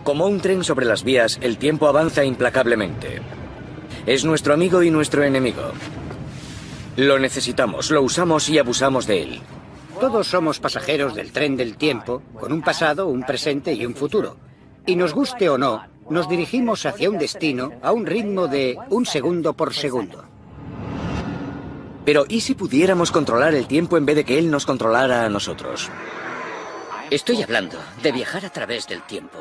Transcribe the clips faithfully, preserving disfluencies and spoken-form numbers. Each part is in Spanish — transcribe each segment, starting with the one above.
Como un tren sobre las vías, el tiempo avanza implacablemente. Es nuestro amigo y nuestro enemigo. Lo necesitamos, lo usamos y abusamos de él. Todos somos pasajeros del tren del tiempo, con un pasado, un presente y un futuro. Y nos guste o no, nos dirigimos hacia un destino a un ritmo de un segundo por segundo. Pero ¿y si pudiéramos controlar el tiempo en vez de que él nos controlara a nosotros? Estoy hablando de viajar a través del tiempo.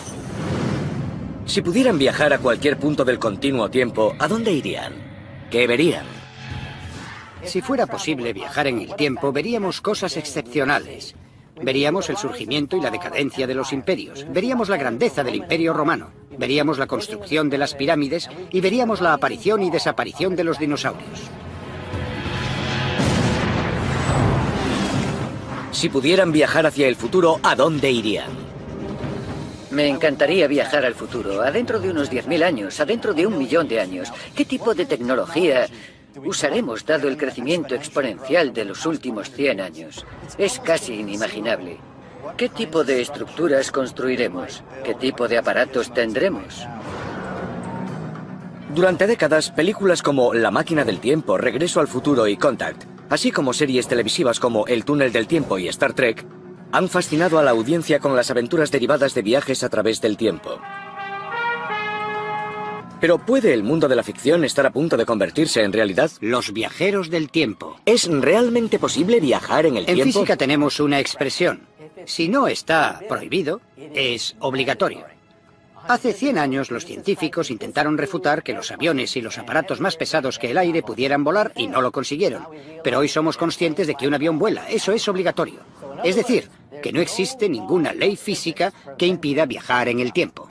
Si pudieran viajar a cualquier punto del continuo tiempo, ¿a dónde irían? ¿Qué verían? Si fuera posible viajar en el tiempo, veríamos cosas excepcionales. Veríamos el surgimiento y la decadencia de los imperios. Veríamos la grandeza del Imperio Romano. Veríamos la construcción de las pirámides y veríamos la aparición y desaparición de los dinosaurios. Si pudieran viajar hacia el futuro, ¿a dónde irían? Me encantaría viajar al futuro, adentro de unos diez mil años, adentro de un millón de años. ¿Qué tipo de tecnología usaremos dado el crecimiento exponencial de los últimos cien años? Es casi inimaginable. ¿Qué tipo de estructuras construiremos? ¿Qué tipo de aparatos tendremos? Durante décadas, películas como La máquina del tiempo, Regreso al futuro y Contact, así como series televisivas como El túnel del tiempo y Star Trek, han fascinado a la audiencia con las aventuras derivadas de viajes a través del tiempo. Pero ¿puede el mundo de la ficción estar a punto de convertirse en realidad? Los viajeros del tiempo. ¿Es realmente posible viajar en el tiempo? En física tenemos una expresión. Si no está prohibido, es obligatorio. Hace cien años los científicos intentaron refutar que los aviones y los aparatos más pesados que el aire pudieran volar y no lo consiguieron. Pero hoy somos conscientes de que un avión vuela. Eso es obligatorio. Es decir, que no existe ninguna ley física que impida viajar en el tiempo.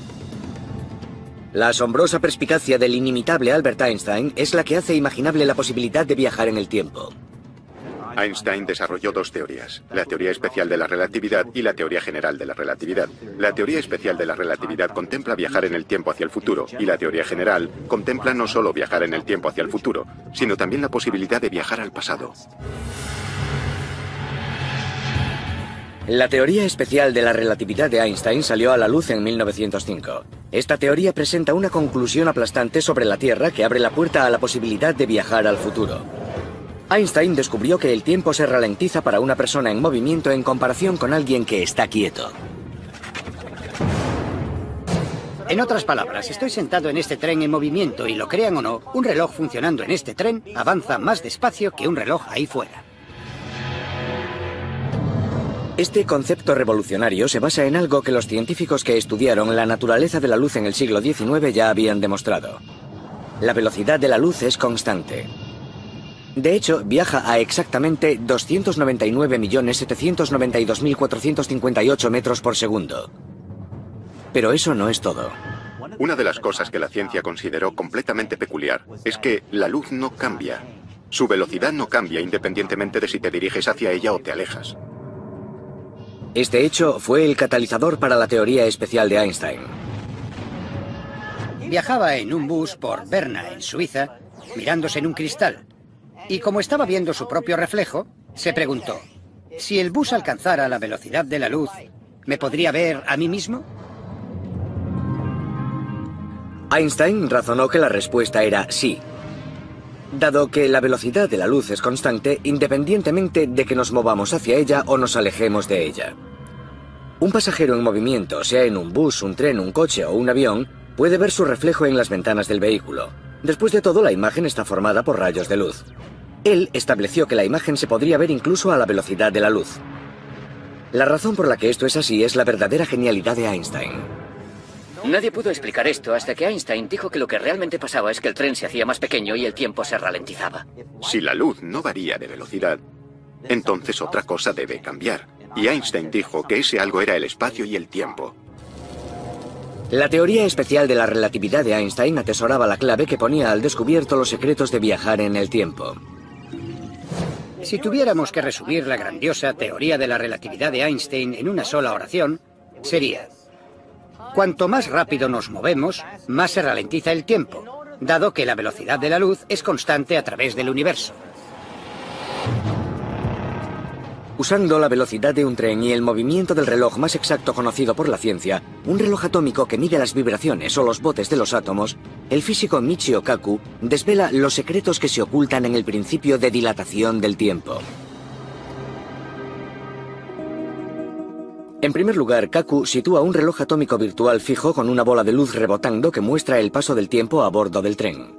La asombrosa perspicacia del inimitable Albert Einstein es la que hace imaginable la posibilidad de viajar en el tiempo. Einstein desarrolló dos teorías, la teoría especial de la relatividad y la teoría general de la relatividad. La teoría especial de la relatividad contempla viajar en el tiempo hacia el futuro, y la teoría general contempla no solo viajar en el tiempo hacia el futuro, sino también la posibilidad de viajar al pasado. La teoría especial de la relatividad de Einstein salió a la luz en mil novecientos cinco. Esta teoría presenta una conclusión aplastante sobre la Tierra que abre la puerta a la posibilidad de viajar al futuro. Einstein descubrió que el tiempo se ralentiza para una persona en movimiento en comparación con alguien que está quieto. En otras palabras, estoy sentado en este tren en movimiento y, lo crean o no, un reloj funcionando en este tren avanza más despacio que un reloj ahí fuera. Este concepto revolucionario se basa en algo que los científicos que estudiaron la naturaleza de la luz en el siglo diecinueve ya habían demostrado. La velocidad de la luz es constante. De hecho, viaja a exactamente doscientos noventa y nueve millones setecientos noventa y dos mil cuatrocientos cincuenta y ocho metros por segundo. Pero eso no es todo. Una de las cosas que la ciencia consideró completamente peculiar es que la luz no cambia. Su velocidad no cambia independientemente de si te diriges hacia ella o te alejas. Este hecho fue el catalizador para la teoría especial de Einstein. Viajaba en un bus por Berna, en Suiza, mirándose en un cristal. Y como estaba viendo su propio reflejo, se preguntó, si el bus alcanzara la velocidad de la luz, ¿me podría ver a mí mismo? Einstein razonó que la respuesta era sí, dado que la velocidad de la luz es constante independientemente de que nos movamos hacia ella o nos alejemos de ella. Un pasajero en movimiento, sea en un bus, un tren, un coche o un avión, puede ver su reflejo en las ventanas del vehículo. Después de todo, la imagen está formada por rayos de luz. Él estableció que la imagen se podría ver incluso a la velocidad de la luz. La razón por la que esto es así es la verdadera genialidad de Einstein. Nadie pudo explicar esto hasta que Einstein dijo que lo que realmente pasaba es que el tren se hacía más pequeño y el tiempo se ralentizaba. Si la luz no varía de velocidad, entonces otra cosa debe cambiar. Y Einstein dijo que ese algo era el espacio y el tiempo. La teoría especial de la relatividad de Einstein atesoraba la clave que ponía al descubierto los secretos de viajar en el tiempo. Si tuviéramos que resumir la grandiosa teoría de la relatividad de Einstein en una sola oración, sería: cuanto más rápido nos movemos, más se ralentiza el tiempo, dado que la velocidad de la luz es constante a través del universo. Usando la velocidad de un tren y el movimiento del reloj más exacto conocido por la ciencia, un reloj atómico que mide las vibraciones o los botes de los átomos, el físico Michio Kaku desvela los secretos que se ocultan en el principio de dilatación del tiempo. En primer lugar, Kaku sitúa un reloj atómico virtual fijo con una bola de luz rebotando que muestra el paso del tiempo a bordo del tren.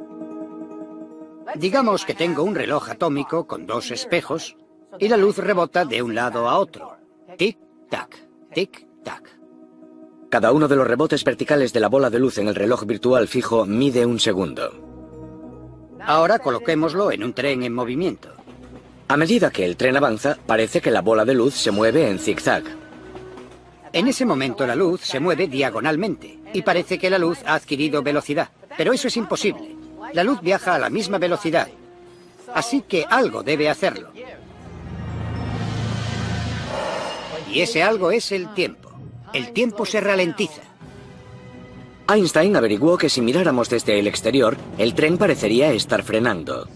Digamos que tengo un reloj atómico con dos espejos y la luz rebota de un lado a otro. Tic-tac, tic-tac. Cada uno de los rebotes verticales de la bola de luz en el reloj virtual fijo mide un segundo. Ahora coloquémoslo en un tren en movimiento. A medida que el tren avanza, parece que la bola de luz se mueve en zigzag. En ese momento la luz se mueve diagonalmente y parece que la luz ha adquirido velocidad. Pero eso es imposible. La luz viaja a la misma velocidad. Así que algo debe hacerlo. Y ese algo es el tiempo. El tiempo se ralentiza. Einstein averiguó que si miráramos desde el exterior, el tren parecería estar frenando.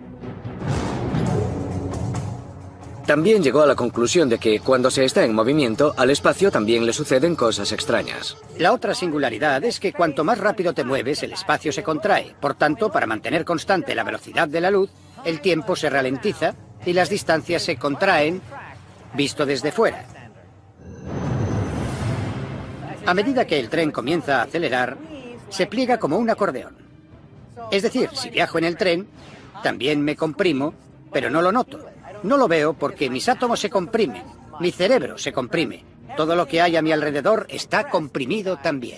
También llegó a la conclusión de que, cuando se está en movimiento, al espacio también le suceden cosas extrañas. La otra singularidad es que cuanto más rápido te mueves, el espacio se contrae. Por tanto, para mantener constante la velocidad de la luz, el tiempo se ralentiza y las distancias se contraen, visto desde fuera. A medida que el tren comienza a acelerar, se pliega como un acordeón. Es decir, si viajo en el tren, también me comprimo, pero no lo noto. No lo veo porque mis átomos se comprimen, mi cerebro se comprime. Todo lo que hay a mi alrededor está comprimido también.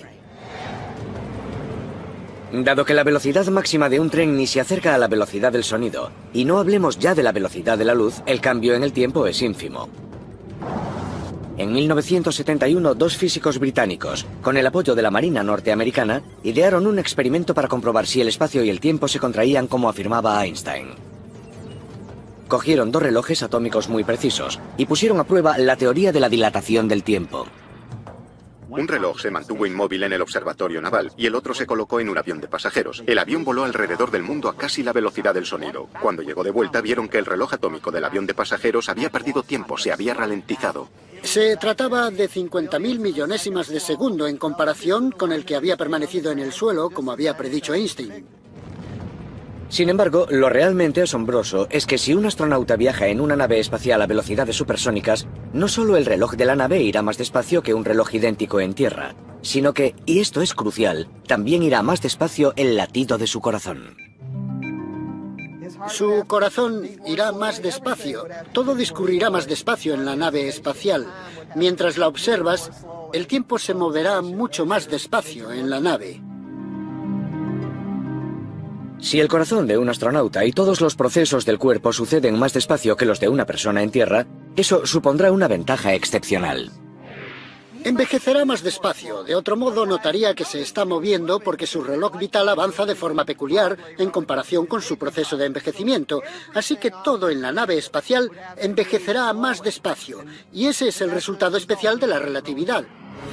Dado que la velocidad máxima de un tren ni se acerca a la velocidad del sonido, y no hablemos ya de la velocidad de la luz, el cambio en el tiempo es ínfimo. En mil novecientos setenta y uno, dos físicos británicos, con el apoyo de la Marina norteamericana, idearon un experimento para comprobar si el espacio y el tiempo se contraían como afirmaba Einstein. Cogieron dos relojes atómicos muy precisos y pusieron a prueba la teoría de la dilatación del tiempo. Un reloj se mantuvo inmóvil en el observatorio naval y el otro se colocó en un avión de pasajeros. El avión voló alrededor del mundo a casi la velocidad del sonido. Cuando llegó de vuelta, vieron que el reloj atómico del avión de pasajeros había perdido tiempo, se había ralentizado. Se trataba de cincuenta mil millonésimas de segundo en comparación con el que había permanecido en el suelo, como había predicho Einstein. Sin embargo, lo realmente asombroso es que si un astronauta viaja en una nave espacial a velocidades supersónicas, no solo el reloj de la nave irá más despacio que un reloj idéntico en tierra, sino que, y esto es crucial, también irá más despacio el latido de su corazón. Su corazón irá más despacio, todo discurrirá más despacio en la nave espacial. Mientras la observas, el tiempo se moverá mucho más despacio en la nave. Si el corazón de un astronauta y todos los procesos del cuerpo suceden más despacio que los de una persona en tierra, eso supondrá una ventaja excepcional. Envejecerá más despacio, de otro modo notaría que se está moviendo porque su reloj vital avanza de forma peculiar en comparación con su proceso de envejecimiento, así que todo en la nave espacial envejecerá más despacio, y ese es el resultado especial de la relatividad.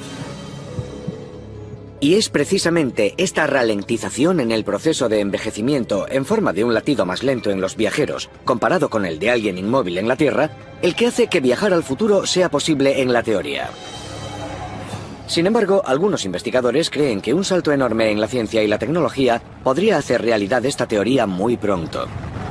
Y es precisamente esta ralentización en el proceso de envejecimiento en forma de un latido más lento en los viajeros, comparado con el de alguien inmóvil en la Tierra, el que hace que viajar al futuro sea posible en la teoría. Sin embargo, algunos investigadores creen que un salto enorme en la ciencia y la tecnología podría hacer realidad esta teoría muy pronto.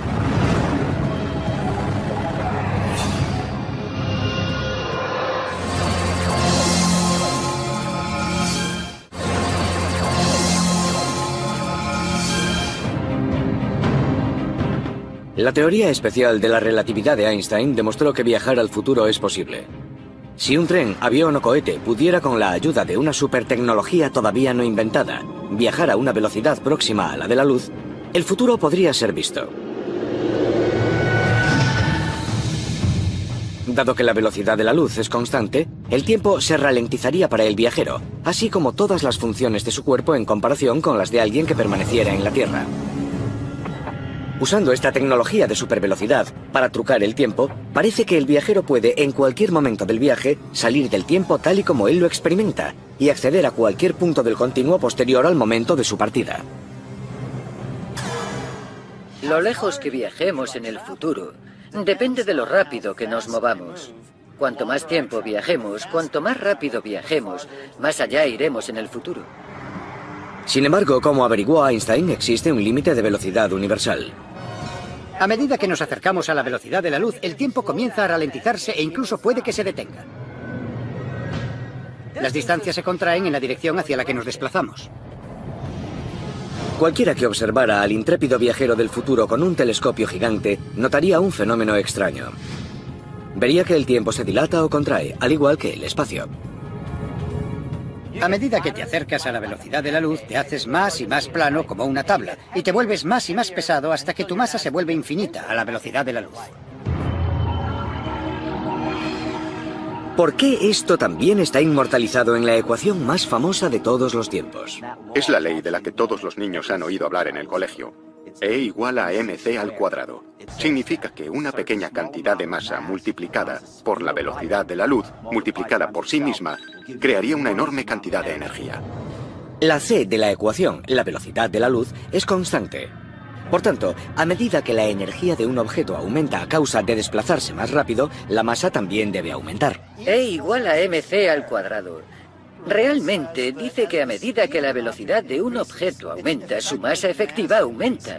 La teoría especial de la relatividad de Einstein demostró que viajar al futuro es posible. Si un tren, avión o cohete pudiera, con la ayuda de una supertecnología todavía no inventada, viajar a una velocidad próxima a la de la luz, el futuro podría ser visto. Dado que la velocidad de la luz es constante, el tiempo se ralentizaría para el viajero, así como todas las funciones de su cuerpo en comparación con las de alguien que permaneciera en la Tierra. Usando esta tecnología de supervelocidad para trucar el tiempo, parece que el viajero puede, en cualquier momento del viaje, salir del tiempo tal y como él lo experimenta y acceder a cualquier punto del continuo posterior al momento de su partida. Lo lejos que viajemos en el futuro Depende de lo rápido que nos movamos. Cuanto más tiempo viajemos, cuanto más rápido viajemos, más allá iremos en el futuro. Sin embargo, como averiguó Einstein, existe un límite de velocidad universal. A medida que nos acercamos a la velocidad de la luz, el tiempo comienza a ralentizarse e incluso puede que se detenga. Las distancias se contraen en la dirección hacia la que nos desplazamos. Cualquiera que observara al intrépido viajero del futuro con un telescopio gigante notaría un fenómeno extraño. Vería que el tiempo se dilata o contrae, al igual que el espacio. A medida que te acercas a la velocidad de la luz, te haces más y más plano como una tabla, y te vuelves más y más pesado hasta que tu masa se vuelve infinita a la velocidad de la luz. ¿Por qué esto también está inmortalizado en la ecuación más famosa de todos los tiempos? Es la ley de la que todos los niños han oído hablar en el colegio. E igual a mc al cuadrado. Significa que una pequeña cantidad de masa multiplicada por la velocidad de la luz, multiplicada por sí misma, crearía una enorme cantidad de energía. La c de la ecuación, la velocidad de la luz, es constante. Por tanto, a medida que la energía de un objeto aumenta a causa de desplazarse más rápido, la masa también debe aumentar. E igual a mc al cuadrado. Realmente dice que a medida que la velocidad de un objeto aumenta, su masa efectiva aumenta.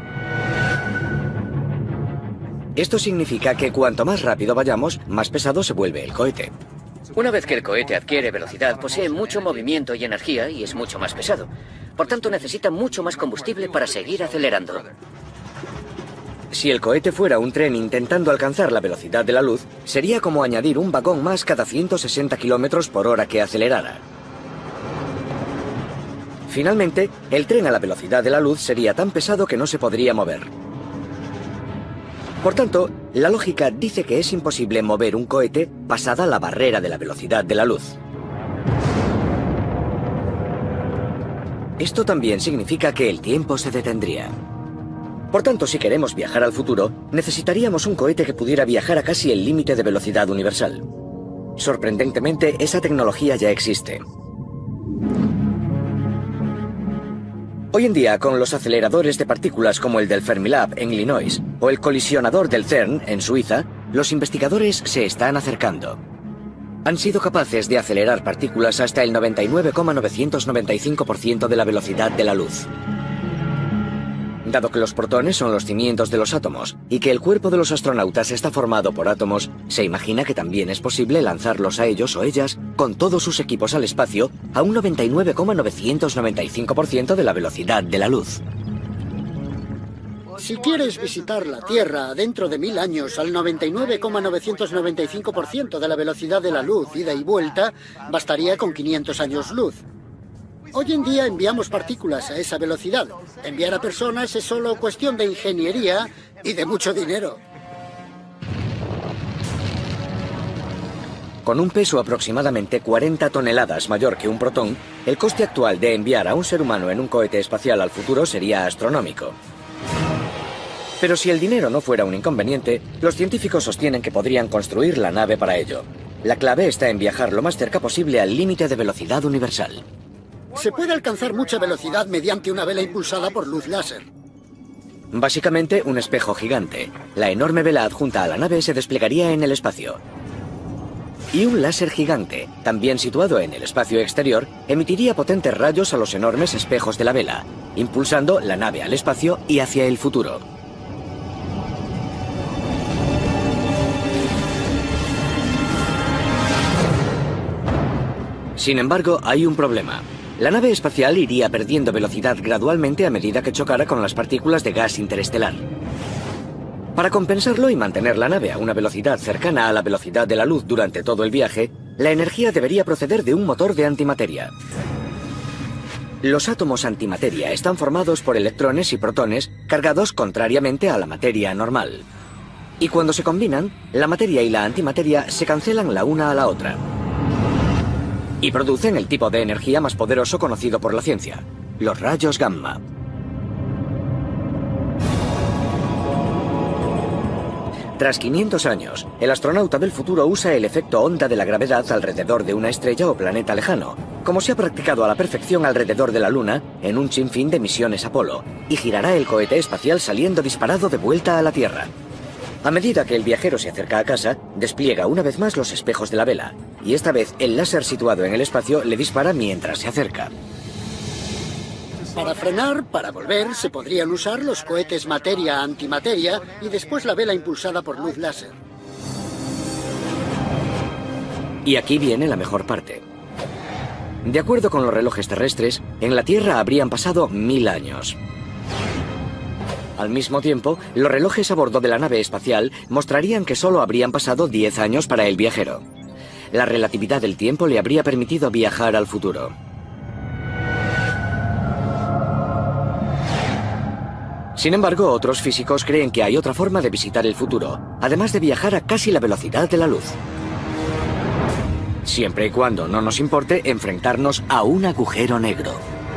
Esto significa que cuanto más rápido vayamos, más pesado se vuelve el cohete. Una vez que el cohete adquiere velocidad, posee mucho movimiento y energía y es mucho más pesado. Por tanto, necesita mucho más combustible para seguir acelerando. Si el cohete fuera un tren intentando alcanzar la velocidad de la luz, sería como añadir un vagón más cada ciento sesenta kilómetros por hora que acelerara. Finalmente, el tren a la velocidad de la luz sería tan pesado que no se podría mover. Por tanto, la lógica dice que es imposible mover un cohete pasada la barrera de la velocidad de la luz. Esto también significa que el tiempo se detendría. Por tanto, si queremos viajar al futuro, necesitaríamos un cohete que pudiera viajar a casi el límite de velocidad universal. Sorprendentemente, esa tecnología ya existe. Hoy en día, con los aceleradores de partículas como el del Fermilab en Illinois o el colisionador del CERN en Suiza, los investigadores se están acercando. Han sido capaces de acelerar partículas hasta el noventa y nueve coma novecientos noventa y cinco por ciento de la velocidad de la luz. Dado que los protones son los cimientos de los átomos y que el cuerpo de los astronautas está formado por átomos, se imagina que también es posible lanzarlos a ellos o ellas con todos sus equipos al espacio a un noventa y nueve coma novecientos noventa y cinco por ciento de la velocidad de la luz. Si quieres visitar la Tierra dentro de mil años al noventa y nueve coma novecientos noventa y cinco por ciento de la velocidad de la luz, ida y vuelta, bastaría con quinientos años luz. Hoy en día enviamos partículas a esa velocidad. Enviar a personas es solo cuestión de ingeniería y de mucho dinero. Con un peso aproximadamente cuarenta toneladas mayor que un protón, el coste actual de enviar a un ser humano en un cohete espacial al futuro sería astronómico. Pero si el dinero no fuera un inconveniente, los científicos sostienen que podrían construir la nave para ello. La clave está en viajar lo más cerca posible al límite de velocidad universal. Se puede alcanzar mucha velocidad mediante una vela impulsada por luz láser. Básicamente un espejo gigante. La enorme vela adjunta a la nave se desplegaría en el espacio. Y un láser gigante, también situado en el espacio exterior, emitiría potentes rayos a los enormes espejos de la vela, impulsando la nave al espacio y hacia el futuro. Sin embargo, hay un problema. La nave espacial iría perdiendo velocidad gradualmente a medida que chocara con las partículas de gas interestelar. Para compensarlo y mantener la nave a una velocidad cercana a la velocidad de la luz durante todo el viaje, la energía debería proceder de un motor de antimateria. Los átomos antimateria están formados por electrones y protones cargados contrariamente a la materia normal. Y cuando se combinan, la materia y la antimateria se cancelan la una a la otra. Y producen el tipo de energía más poderoso conocido por la ciencia, los rayos gamma. Tras quinientos años, el astronauta del futuro usa el efecto onda de la gravedad alrededor de una estrella o planeta lejano, como se ha practicado a la perfección alrededor de la Luna en un sinfín de misiones Apolo, y girará el cohete espacial saliendo disparado de vuelta a la Tierra. A medida que el viajero se acerca a casa, despliega una vez más los espejos de la vela, y esta vez el láser situado en el espacio le dispara mientras se acerca. Para frenar, para volver, se podrían usar los cohetes materia-antimateria y después la vela impulsada por luz láser. Y aquí viene la mejor parte. De acuerdo con los relojes terrestres, en la Tierra habrían pasado mil años. Al mismo tiempo, los relojes a bordo de la nave espacial mostrarían que solo habrían pasado diez años para el viajero. La relatividad del tiempo le habría permitido viajar al futuro. Sin embargo, otros físicos creen que hay otra forma de visitar el futuro, además de viajar a casi la velocidad de la luz. Siempre y cuando no nos importe enfrentarnos a un agujero negro.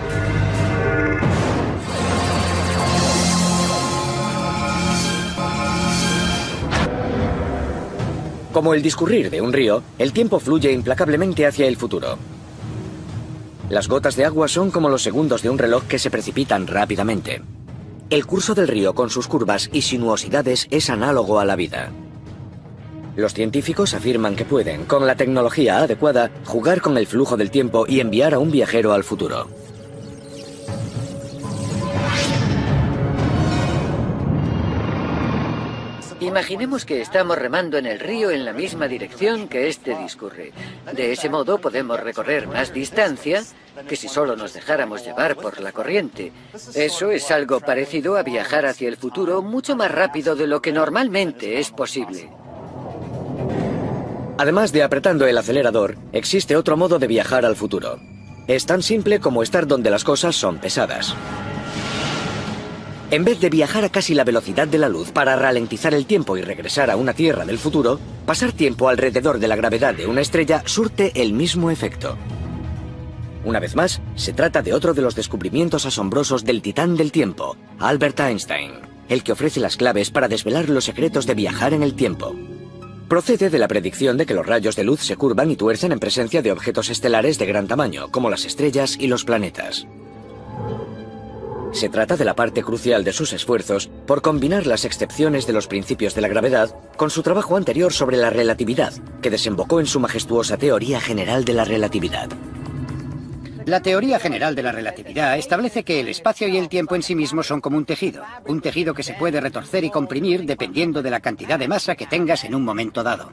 Como el discurrir de un río, el tiempo fluye implacablemente hacia el futuro. Las gotas de agua son como los segundos de un reloj que se precipitan rápidamente. El curso del río con sus curvas y sinuosidades es análogo a la vida. Los científicos afirman que pueden, con la tecnología adecuada, jugar con el flujo del tiempo y enviar a un viajero al futuro. Imaginemos que estamos remando en el río en la misma dirección que este discurre. De ese modo podemos recorrer más distancia que si solo nos dejáramos llevar por la corriente. Eso es algo parecido a viajar hacia el futuro mucho más rápido de lo que normalmente es posible. Además de apretando el acelerador, existe otro modo de viajar al futuro. Es tan simple como estar donde las cosas son pesadas. En vez de viajar a casi la velocidad de la luz para ralentizar el tiempo y regresar a una Tierra del futuro, pasar tiempo alrededor de la gravedad de una estrella surte el mismo efecto. Una vez más, se trata de otro de los descubrimientos asombrosos del titán del tiempo, Albert Einstein, el que ofrece las claves para desvelar los secretos de viajar en el tiempo. Procede de la predicción de que los rayos de luz se curvan y tuercen en presencia de objetos estelares de gran tamaño, como las estrellas y los planetas. Se trata de la parte crucial de sus esfuerzos por combinar las excepciones de los principios de la gravedad con su trabajo anterior sobre la relatividad, que desembocó en su majestuosa teoría general de la relatividad. La teoría general de la relatividad establece que el espacio y el tiempo en sí mismos son como un tejido, un tejido que se puede retorcer y comprimir dependiendo de la cantidad de masa que tengas en un momento dado.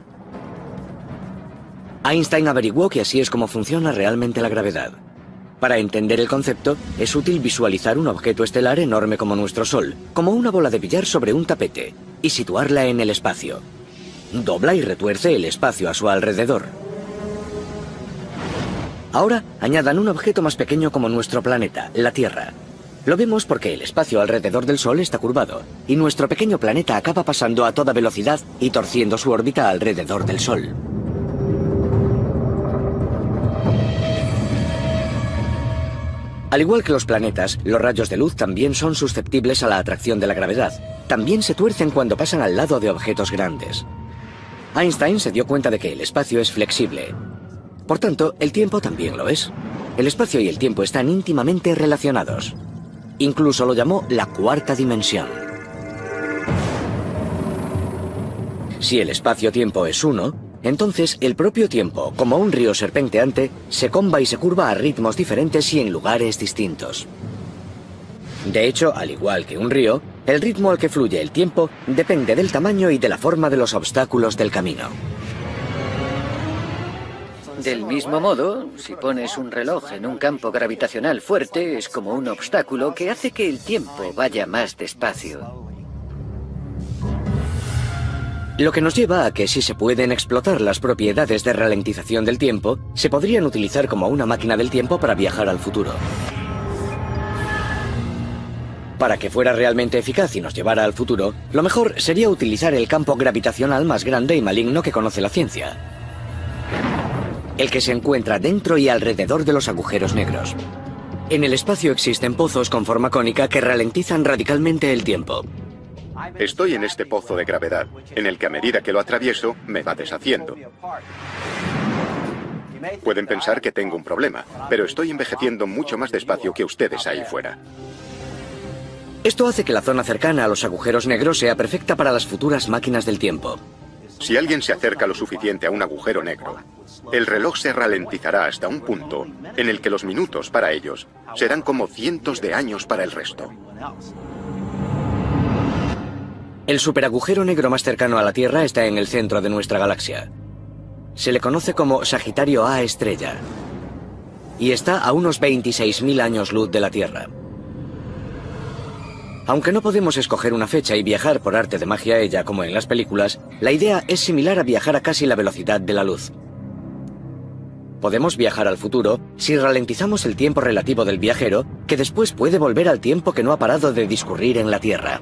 Einstein averiguó que así es como funciona realmente la gravedad. Para entender el concepto, es útil visualizar un objeto estelar enorme como nuestro Sol, como una bola de billar sobre un tapete, y situarla en el espacio. Dobla y retuerce el espacio a su alrededor. Ahora, añadan un objeto más pequeño como nuestro planeta, la Tierra. Lo vemos porque el espacio alrededor del Sol está curvado, y nuestro pequeño planeta acaba pasando a toda velocidad y torciendo su órbita alrededor del Sol. Al igual que los planetas, los rayos de luz también son susceptibles a la atracción de la gravedad. También se tuercen cuando pasan al lado de objetos grandes. Einstein se dio cuenta de que el espacio es flexible. Por tanto, el tiempo también lo es. El espacio y el tiempo están íntimamente relacionados. Incluso lo llamó la cuarta dimensión. Si el espacio-tiempo es uno, entonces el propio tiempo, como un río serpenteante, se comba y se curva a ritmos diferentes y en lugares distintos. De hecho, al igual que un río, el ritmo al que fluye el tiempo depende del tamaño y de la forma de los obstáculos del camino. Del mismo modo, si pones un reloj en un campo gravitacional fuerte, es como un obstáculo que hace que el tiempo vaya más despacio. Lo que nos lleva a que si se pueden explotar las propiedades de ralentización del tiempo, se podrían utilizar como una máquina del tiempo para viajar al futuro. Para que fuera realmente eficaz y nos llevara al futuro, lo mejor sería utilizar el campo gravitacional más grande y maligno que conoce la ciencia. El que se encuentra dentro y alrededor de los agujeros negros. En el espacio existen pozos con forma cónica que ralentizan radicalmente el tiempo. Estoy en este pozo de gravedad, en el que a medida que lo atravieso, me va deshaciendo. Pueden pensar que tengo un problema, pero estoy envejeciendo mucho más despacio que ustedes ahí fuera. Esto hace que la zona cercana a los agujeros negros sea perfecta para las futuras máquinas del tiempo. Si alguien se acerca lo suficiente a un agujero negro, el reloj se ralentizará hasta un punto en el que los minutos para ellos serán como cientos de años para el resto. El superagujero negro más cercano a la Tierra está en el centro de nuestra galaxia. Se le conoce como Sagitario A estrella y está a unos veintiséis mil años luz de la Tierra. Aunque no podemos escoger una fecha y viajar por arte de magia a ella como en las películas, la idea es similar a viajar a casi la velocidad de la luz. Podemos viajar al futuro si ralentizamos el tiempo relativo del viajero, que después puede volver al tiempo que no ha parado de discurrir en la Tierra.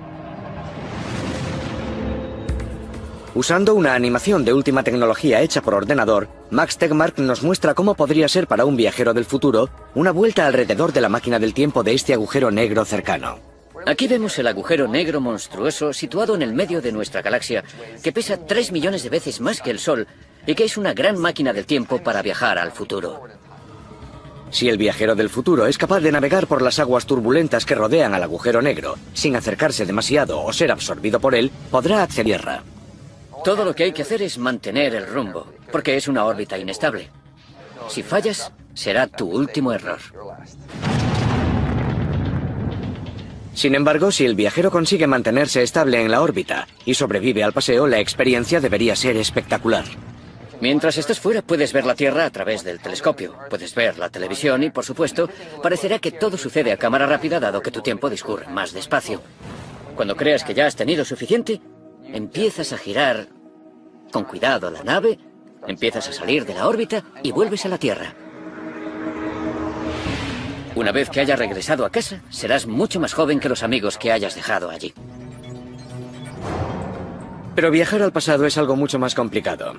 Usando una animación de última tecnología hecha por ordenador, Max Tegmark nos muestra cómo podría ser para un viajero del futuro una vuelta alrededor de la máquina del tiempo de este agujero negro cercano. Aquí vemos el agujero negro monstruoso situado en el medio de nuestra galaxia, que pesa tres millones de veces más que el Sol y que es una gran máquina del tiempo para viajar al futuro. Si el viajero del futuro es capaz de navegar por las aguas turbulentas que rodean al agujero negro, sin acercarse demasiado o ser absorbido por él, podrá acceder a Tierra. Todo lo que hay que hacer es mantener el rumbo, porque es una órbita inestable. Si fallas, será tu último error. Sin embargo, si el viajero consigue mantenerse estable en la órbita y sobrevive al paseo, la experiencia debería ser espectacular. Mientras estés fuera, puedes ver la Tierra a través del telescopio, puedes ver la televisión y, por supuesto, parecerá que todo sucede a cámara rápida dado que tu tiempo discurre más despacio. Cuando creas que ya has tenido suficiente, empiezas a girar con cuidado la nave, empiezas a salir de la órbita y vuelves a la Tierra. Una vez que hayas regresado a casa, serás mucho más joven que los amigos que hayas dejado allí. Pero viajar al pasado es algo mucho más complicado.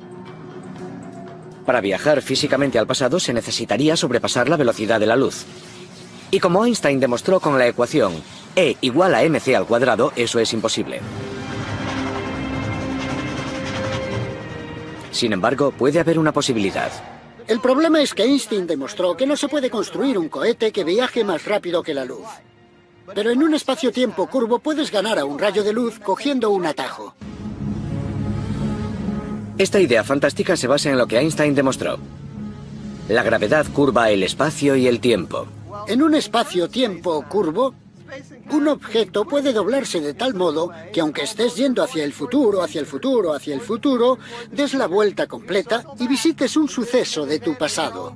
Para viajar físicamente al pasado se necesitaría sobrepasar la velocidad de la luz. Y como Einstein demostró con la ecuación E igual a mc al cuadrado, eso es imposible. Sin embargo, puede haber una posibilidad. El problema es que Einstein demostró que no se puede construir un cohete que viaje más rápido que la luz. Pero en un espacio-tiempo curvo puedes ganar a un rayo de luz cogiendo un atajo. Esta idea fantástica se basa en lo que Einstein demostró. La gravedad curva el espacio y el tiempo. En un espacio-tiempo curvo, un objeto puede doblarse de tal modo que aunque estés yendo hacia el futuro, hacia el futuro, hacia el futuro, des la vuelta completa y visites un suceso de tu pasado.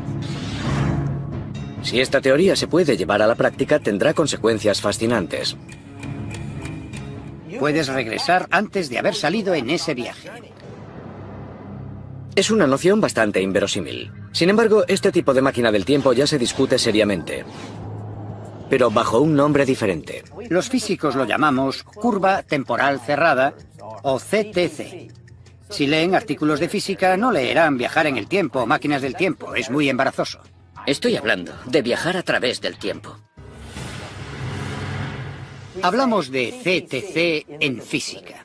Si esta teoría se puede llevar a la práctica, tendrá consecuencias fascinantes. Puedes regresar antes de haber salido en ese viaje. Es una noción bastante inverosímil. Sin embargo, este tipo de máquina del tiempo ya se discute seriamente, pero bajo un nombre diferente. Los físicos lo llamamos curva temporal cerrada o C T C. Si leen artículos de física, no leerán viajar en el tiempo o máquinas del tiempo. Es muy embarazoso. Estoy hablando de viajar a través del tiempo. Hablamos de C T C en física.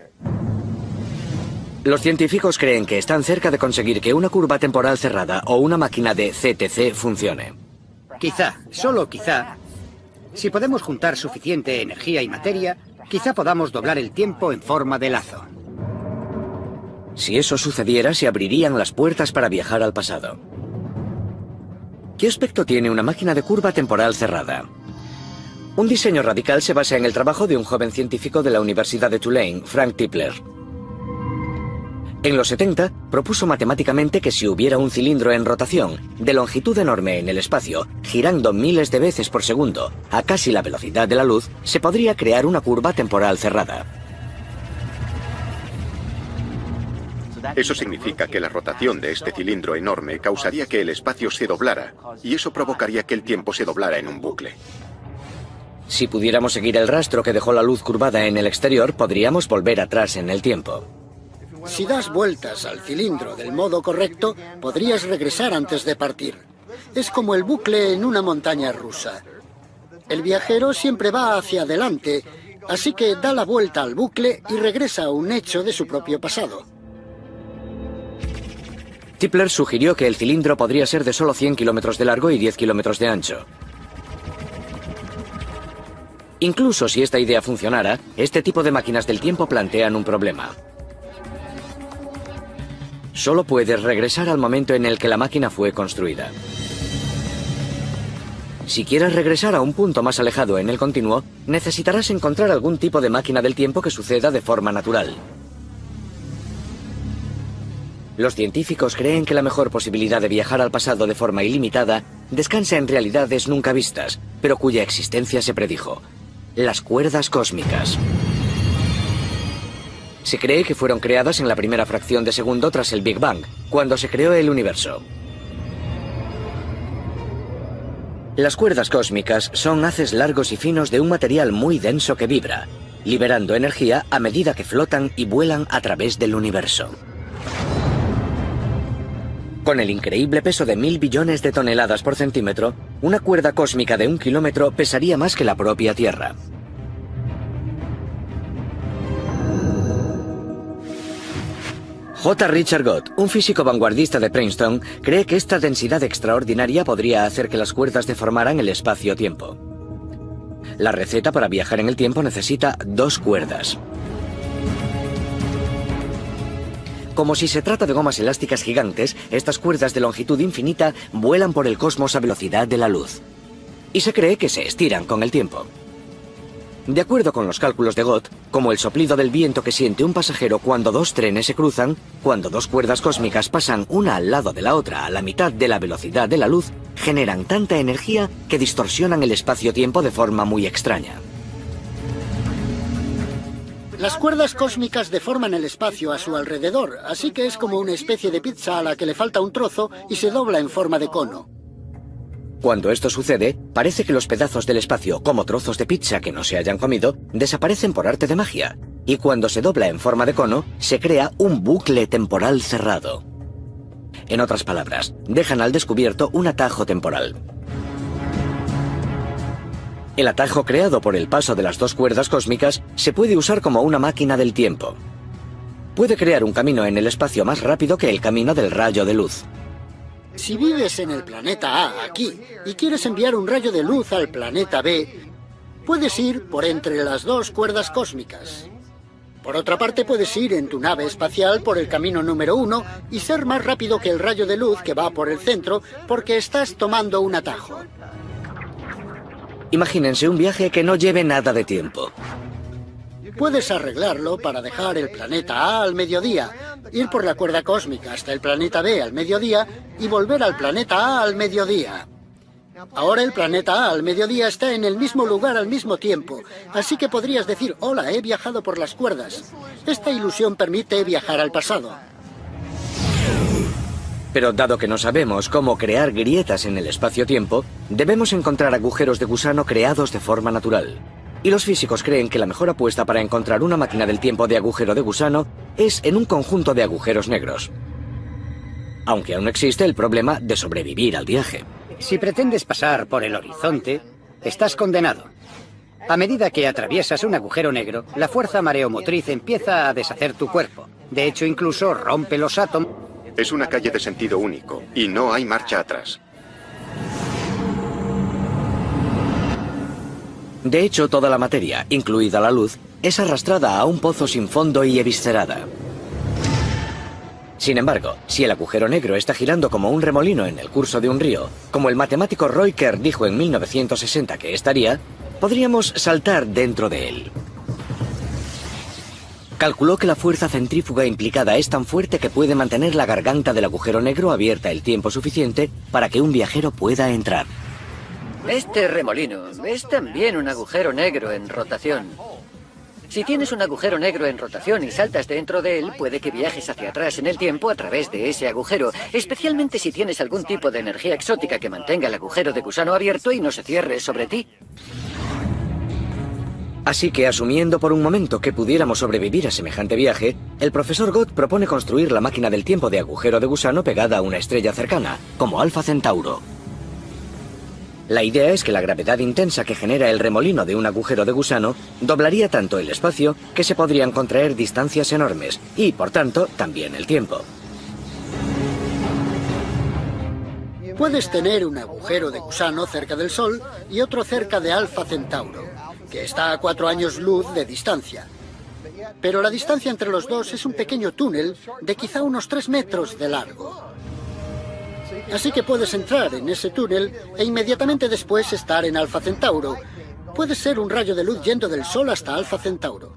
Los científicos creen que están cerca de conseguir que una curva temporal cerrada o una máquina de C T C funcione. Quizá, solo quizá, si podemos juntar suficiente energía y materia, quizá podamos doblar el tiempo en forma de lazo. Si eso sucediera, se abrirían las puertas para viajar al pasado. ¿Qué aspecto tiene una máquina de curva temporal cerrada? Un diseño radical se basa en el trabajo de un joven científico de la Universidad de Tulane, Frank Tipler. En los setenta, propuso matemáticamente que si hubiera un cilindro en rotación, de longitud enorme en el espacio, girando miles de veces por segundo, a casi la velocidad de la luz, se podría crear una curva temporal cerrada. Eso significa que la rotación de este cilindro enorme causaría que el espacio se doblara, y eso provocaría que el tiempo se doblara en un bucle. Si pudiéramos seguir el rastro que dejó la luz curvada en el exterior, podríamos volver atrás en el tiempo. Si das vueltas al cilindro del modo correcto, podrías regresar antes de partir. Es como el bucle en una montaña rusa. El viajero siempre va hacia adelante, así que da la vuelta al bucle y regresa a un hecho de su propio pasado. Tipler sugirió que el cilindro podría ser de solo cien kilómetros de largo y diez kilómetros de ancho. Incluso si esta idea funcionara, este tipo de máquinas del tiempo plantean un problema. Solo puedes regresar al momento en el que la máquina fue construida. Si quieres regresar a un punto más alejado en el continuo, necesitarás encontrar algún tipo de máquina del tiempo que suceda de forma natural. Los científicos creen que la mejor posibilidad de viajar al pasado de forma ilimitada descansa en realidades nunca vistas, pero cuya existencia se predijo: las cuerdas cósmicas. Se cree que fueron creadas en la primera fracción de segundo tras el Big Bang, cuando se creó el universo. Las cuerdas cósmicas son haces largos y finos de un material muy denso que vibra, liberando energía a medida que flotan y vuelan a través del universo. Con el increíble peso de mil billones de toneladas por centímetro, una cuerda cósmica de un kilómetro pesaría más que la propia Tierra. J. Richard Gott, un físico vanguardista de Princeton, cree que esta densidad extraordinaria podría hacer que las cuerdas deformaran el espacio-tiempo. La receta para viajar en el tiempo necesita dos cuerdas. Como si se trata de gomas elásticas gigantes, estas cuerdas de longitud infinita vuelan por el cosmos a velocidad de la luz. Y se cree que se estiran con el tiempo. De acuerdo con los cálculos de Gott, como el soplido del viento que siente un pasajero cuando dos trenes se cruzan, cuando dos cuerdas cósmicas pasan una al lado de la otra a la mitad de la velocidad de la luz, generan tanta energía que distorsionan el espacio-tiempo de forma muy extraña. Las cuerdas cósmicas deforman el espacio a su alrededor, así que es como una especie de pizza a la que le falta un trozo y se dobla en forma de cono. Cuando esto sucede, parece que los pedazos del espacio, como trozos de pizza que no se hayan comido, desaparecen por arte de magia. Y cuando se dobla en forma de cono, se crea un bucle temporal cerrado. En otras palabras, dejan al descubierto un atajo temporal. El atajo creado por el paso de las dos cuerdas cósmicas se puede usar como una máquina del tiempo. Puede crear un camino en el espacio más rápido que el camino del rayo de luz. Si vives en el planeta A, aquí, y quieres enviar un rayo de luz al planeta B, puedes ir por entre las dos cuerdas cósmicas. Por otra parte, puedes ir en tu nave espacial por el camino número uno y ser más rápido que el rayo de luz que va por el centro porque estás tomando un atajo. Imagínense un viaje que no lleve nada de tiempo. Puedes arreglarlo para dejar el planeta A al mediodía, ir por la cuerda cósmica hasta el planeta B al mediodía y volver al planeta A al mediodía. Ahora el planeta A al mediodía está en el mismo lugar al mismo tiempo, así que podrías decir: hola, he viajado por las cuerdas. Esta ilusión permite viajar al pasado. Pero dado que no sabemos cómo crear grietas en el espacio-tiempo, debemos encontrar agujeros de gusano creados de forma natural. Y los físicos creen que la mejor apuesta para encontrar una máquina del tiempo de agujero de gusano es en un conjunto de agujeros negros. Aunque aún existe el problema de sobrevivir al viaje. Si pretendes pasar por el horizonte, estás condenado. A medida que atraviesas un agujero negro, la fuerza mareomotriz empieza a deshacer tu cuerpo. De hecho, incluso rompe los átomos. Es una calle de sentido único y no hay marcha atrás. De hecho, toda la materia, incluida la luz, es arrastrada a un pozo sin fondo y eviscerada. Sin embargo, si el agujero negro está girando como un remolino en el curso de un río, como el matemático Roy Kerr dijo en mil novecientos sesenta que estaría, podríamos saltar dentro de él. Calculó que la fuerza centrífuga implicada es tan fuerte que puede mantener la garganta del agujero negro abierta el tiempo suficiente para que un viajero pueda entrar. Este remolino es también un agujero negro en rotación. Si tienes un agujero negro en rotación y saltas dentro de él, puede que viajes hacia atrás en el tiempo a través de ese agujero, especialmente si tienes algún tipo de energía exótica que mantenga el agujero de gusano abierto y no se cierre sobre ti. Así que, asumiendo por un momento que pudiéramos sobrevivir a semejante viaje, el profesor Gott propone construir la máquina del tiempo de agujero de gusano pegada a una estrella cercana, como Alfa Centauro. La idea es que la gravedad intensa que genera el remolino de un agujero de gusano doblaría tanto el espacio que se podrían contraer distancias enormes y, por tanto, también el tiempo. Puedes tener un agujero de gusano cerca del Sol y otro cerca de Alfa Centauro. que está a cuatro años luz de distancia. Pero la distancia entre los dos es un pequeño túnel de quizá unos tres metros de largo. Así que puedes entrar en ese túnel e inmediatamente después estar en Alfa Centauro. Puede ser un rayo de luz yendo del Sol hasta Alfa Centauro.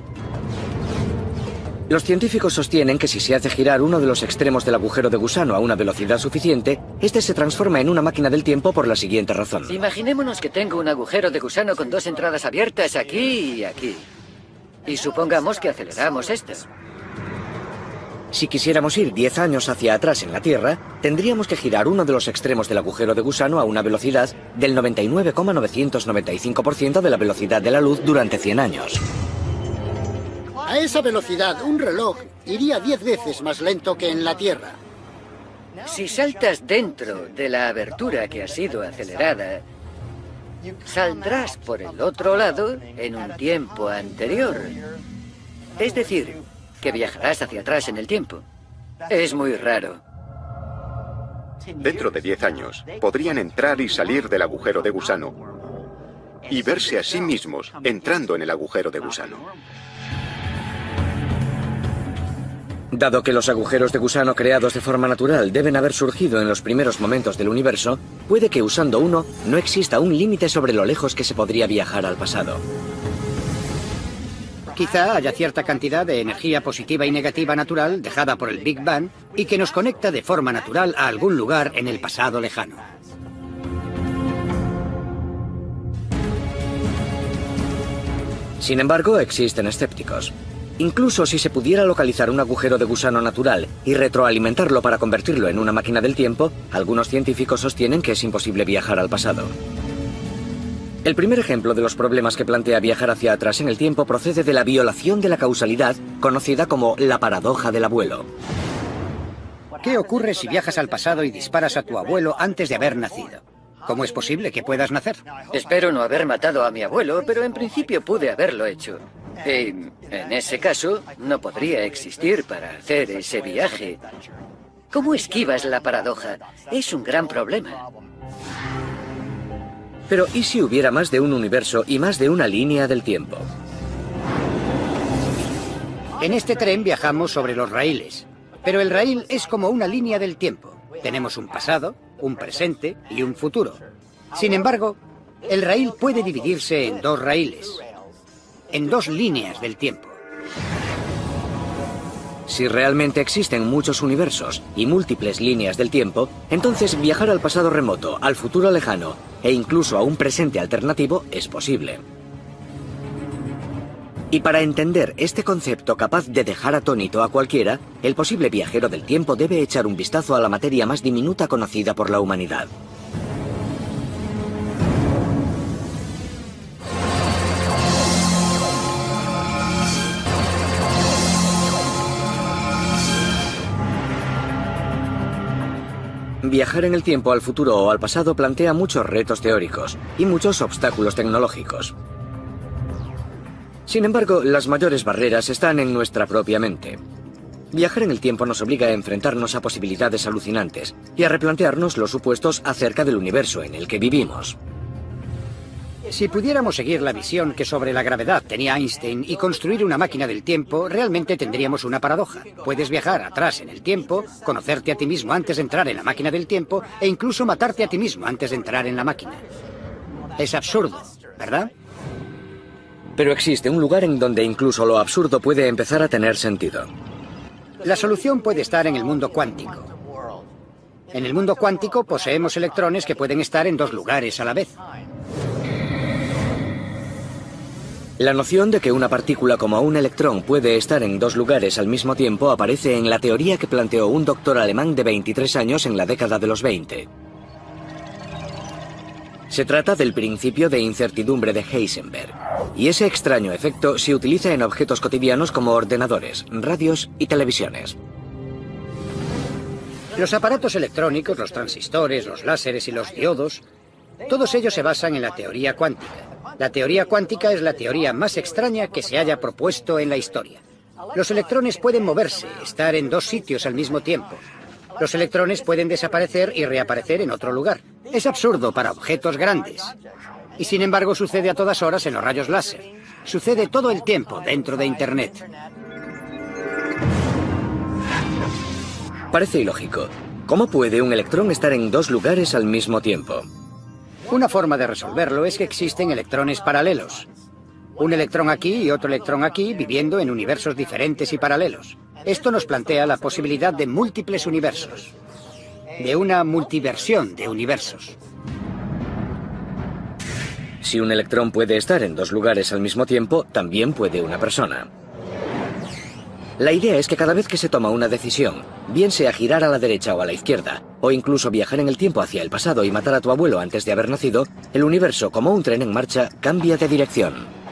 Los científicos sostienen que si se hace girar uno de los extremos del agujero de gusano a una velocidad suficiente, este se transforma en una máquina del tiempo por la siguiente razón. Imaginémonos que tengo un agujero de gusano con dos entradas abiertas aquí y aquí. Y supongamos que aceleramos esto. Si quisiéramos ir diez años hacia atrás en la Tierra, tendríamos que girar uno de los extremos del agujero de gusano a una velocidad del noventa y nueve coma novecientos noventa y cinco por ciento de la velocidad de la luz durante cien años. A esa velocidad, un reloj iría diez veces más lento que en la Tierra. Si saltas dentro de la abertura que ha sido acelerada, saldrás por el otro lado en un tiempo anterior. Es decir, que viajarás hacia atrás en el tiempo. Es muy raro. Dentro de diez años, podrían entrar y salir del agujero de gusano y verse a sí mismos entrando en el agujero de gusano. Dado que los agujeros de gusano creados de forma natural deben haber surgido en los primeros momentos del universo, puede que usando uno no exista un límite sobre lo lejos que se podría viajar al pasado. Quizá haya cierta cantidad de energía positiva y negativa natural dejada por el Big Bang y que nos conecta de forma natural a algún lugar en el pasado lejano. Sin embargo, existen escépticos. Incluso si se pudiera localizar un agujero de gusano natural y retroalimentarlo para convertirlo en una máquina del tiempo, algunos científicos sostienen que es imposible viajar al pasado. El primer ejemplo de los problemas que plantea viajar hacia atrás en el tiempo procede de la violación de la causalidad, conocida como la paradoja del abuelo. ¿Qué ocurre si viajas al pasado y disparas a tu abuelo antes de haber nacido? ¿Cómo es posible que puedas nacer? Espero no haber matado a mi abuelo, pero en principio pude haberlo hecho. Y en ese caso, no podría existir para hacer ese viaje. ¿Cómo esquivas la paradoja? Es un gran problema. Pero ¿y si hubiera más de un universo y más de una línea del tiempo? En este tren viajamos sobre los raíles, pero el raíl es como una línea del tiempo. Tenemos un pasado, un presente y un futuro. Sin embargo, el raíl puede dividirse en dos raíles, en dos líneas del tiempo. Si realmente existen muchos universos y múltiples líneas del tiempo, entonces viajar al pasado remoto, al futuro lejano e incluso a un presente alternativo es posible. Y para entender este concepto capaz de dejar atónito a cualquiera, el posible viajero del tiempo debe echar un vistazo a la materia más diminuta conocida por la humanidad. Viajar en el tiempo al futuro o al pasado plantea muchos retos teóricos y muchos obstáculos tecnológicos. Sin embargo, las mayores barreras están en nuestra propia mente. Viajar en el tiempo nos obliga a enfrentarnos a posibilidades alucinantes y a replantearnos los supuestos acerca del universo en el que vivimos. Si pudiéramos seguir la visión que sobre la gravedad tenía Einstein y construir una máquina del tiempo, realmente tendríamos una paradoja. Puedes viajar atrás en el tiempo, conocerte a ti mismo antes de entrar en la máquina del tiempo e incluso matarte a ti mismo antes de entrar en la máquina. Es absurdo, ¿verdad? Pero existe un lugar en donde incluso lo absurdo puede empezar a tener sentido. La solución puede estar en el mundo cuántico. En el mundo cuántico poseemos electrones que pueden estar en dos lugares a la vez. La noción de que una partícula como un electrón puede estar en dos lugares al mismo tiempo aparece en la teoría que planteó un doctor alemán de veintitrés años en la década de los veinte. Se trata del principio de incertidumbre de Heisenberg, y ese extraño efecto se utiliza en objetos cotidianos como ordenadores, radios y televisiones. Los aparatos electrónicos, los transistores, los láseres y los diodos, todos ellos se basan en la teoría cuántica. La teoría cuántica es la teoría más extraña que se haya propuesto en la historia. Los electrones pueden moverse, estar en dos sitios al mismo tiempo. Los electrones pueden desaparecer y reaparecer en otro lugar. Es absurdo para objetos grandes. Y sin embargo sucede a todas horas en los rayos láser. Sucede todo el tiempo dentro de Internet. Parece ilógico. ¿Cómo puede un electrón estar en dos lugares al mismo tiempo? Una forma de resolverlo es que existen electrones paralelos. Un electrón aquí y otro electrón aquí viviendo en universos diferentes y paralelos. Esto nos plantea la posibilidad de múltiples universos. De una multiversión de universos. Si un electrón puede estar en dos lugares al mismo tiempo, también puede una persona. La idea es que cada vez que se toma una decisión, bien sea girar a la derecha o a la izquierda, o incluso viajar en el tiempo hacia el pasado y matar a tu abuelo antes de haber nacido, el universo, como un tren en marcha, cambia de dirección.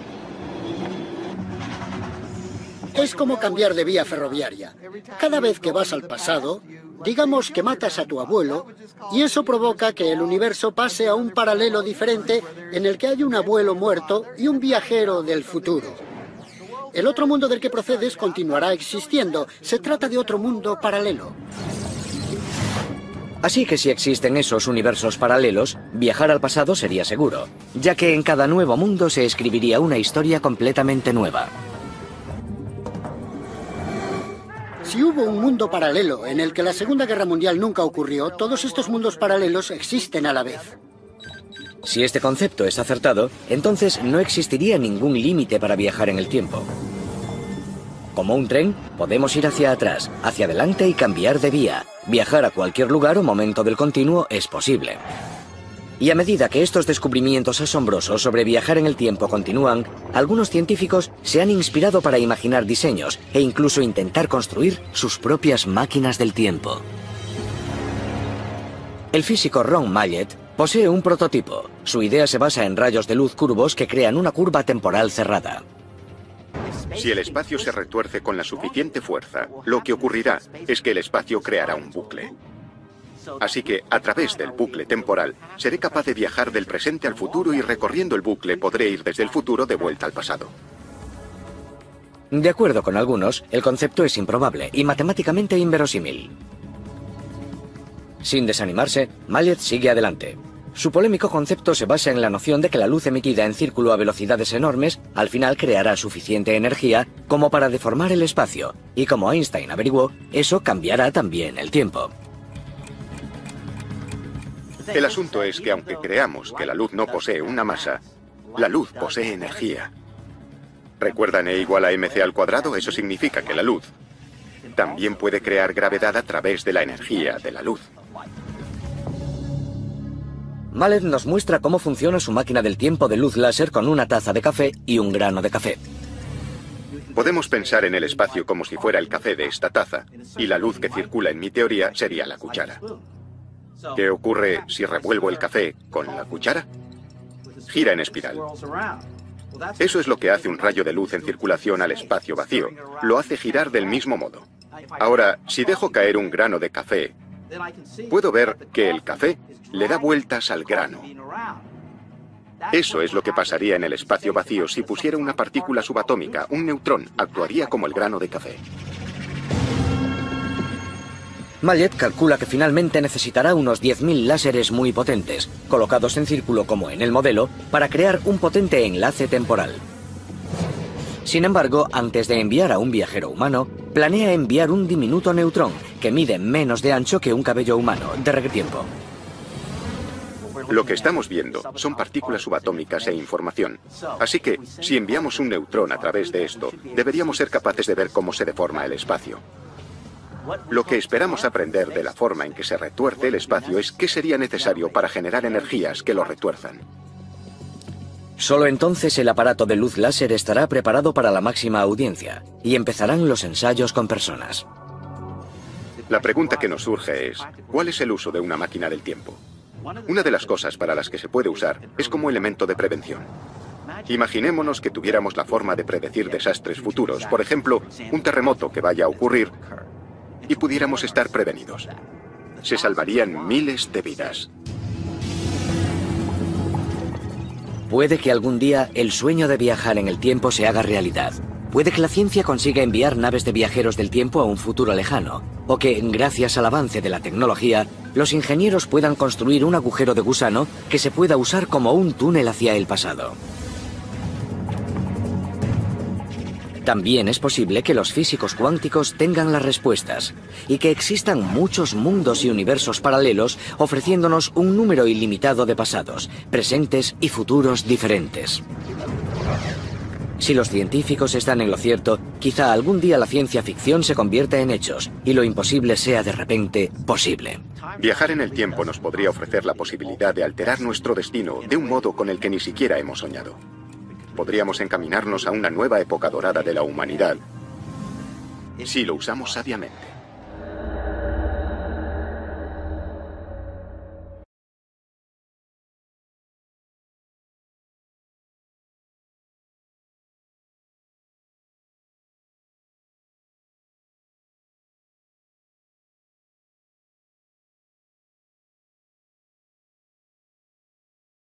Es como cambiar de vía ferroviaria. Cada vez que vas al pasado, digamos que matas a tu abuelo, y eso provoca que el universo pase a un paralelo diferente en el que hay un abuelo muerto y un viajero del futuro. El otro mundo del que procedes continuará existiendo. Se trata de otro mundo paralelo. Así que si existen esos universos paralelos, viajar al pasado sería seguro, ya que en cada nuevo mundo se escribiría una historia completamente nueva. Si hubo un mundo paralelo en el que la Segunda Guerra Mundial nunca ocurrió, todos estos mundos paralelos existen a la vez. Si este concepto es acertado, entonces no existiría ningún límite para viajar en el tiempo. Como un tren, podemos ir hacia atrás, hacia adelante y cambiar de vía. Viajar a cualquier lugar o momento del continuo es posible. Y a medida que estos descubrimientos asombrosos sobre viajar en el tiempo continúan, algunos científicos se han inspirado para imaginar diseños e incluso intentar construir sus propias máquinas del tiempo. El físico Ron Mallet posee un prototipo. Su idea se basa en rayos de luz curvos que crean una curva temporal cerrada. Si el espacio se retuerce con la suficiente fuerza, lo que ocurrirá es que el espacio creará un bucle. Así que, a través del bucle temporal, seré capaz de viajar del presente al futuro y recorriendo el bucle podré ir desde el futuro de vuelta al pasado. De acuerdo con algunos, el concepto es improbable y matemáticamente inverosímil. Sin desanimarse, Mallet sigue adelante. Su polémico concepto se basa en la noción de que la luz emitida en círculo a velocidades enormes al final creará suficiente energía como para deformar el espacio, y como Einstein averiguó, eso cambiará también el tiempo. El asunto es que aunque creamos que la luz no posee una masa, la luz posee energía. ¿Recuerdan E igual a mc al cuadrado? Eso significa que la luz también puede crear gravedad a través de la energía de la luz. Mallet nos muestra cómo funciona su máquina del tiempo de luz láser con una taza de café y un grano de café. Podemos pensar en el espacio como si fuera el café de esta taza, y la luz que circula en mi teoría sería la cuchara. ¿Qué ocurre si revuelvo el café con la cuchara? Gira en espiral. Eso es lo que hace un rayo de luz en circulación al espacio vacío. Lo hace girar del mismo modo. Ahora, si dejo caer un grano de café, puedo ver que el café le da vueltas al grano. Eso es lo que pasaría en el espacio vacío si pusiera una partícula subatómica, un neutrón, actuaría como el grano de café. Mallet calcula que finalmente necesitará unos diez mil láseres muy potentes, colocados en círculo como en el modelo, para crear un potente enlace temporal. Sin embargo, antes de enviar a un viajero humano, planea enviar un diminuto neutrón que mide menos de ancho que un cabello humano, de regretiempo. Lo que estamos viendo son partículas subatómicas e información. Así que, si enviamos un neutrón a través de esto, deberíamos ser capaces de ver cómo se deforma el espacio. Lo que esperamos aprender de la forma en que se retuerce el espacio es qué sería necesario para generar energías que lo retuerzan. Solo entonces el aparato de luz láser estará preparado para la máxima audiencia y empezarán los ensayos con personas. La pregunta que nos surge es, ¿cuál es el uso de una máquina del tiempo? Una de las cosas para las que se puede usar es como elemento de prevención. Imaginémonos que tuviéramos la forma de predecir desastres futuros, por ejemplo, un terremoto que vaya a ocurrir, y pudiéramos estar prevenidos. Se salvarían miles de vidas. Puede que algún día el sueño de viajar en el tiempo se haga realidad. Puede que la ciencia consiga enviar naves de viajeros del tiempo a un futuro lejano, o que, gracias al avance de la tecnología, los ingenieros puedan construir un agujero de gusano que se pueda usar como un túnel hacia el pasado. También es posible que los físicos cuánticos tengan las respuestas, y que existan muchos mundos y universos paralelos ofreciéndonos un número ilimitado de pasados, presentes y futuros diferentes. Si los científicos están en lo cierto, quizá algún día la ciencia ficción se convierta en hechos y lo imposible sea de repente posible. Viajar en el tiempo nos podría ofrecer la posibilidad de alterar nuestro destino de un modo con el que ni siquiera hemos soñado. Podríamos encaminarnos a una nueva época dorada de la humanidad si lo usamos sabiamente.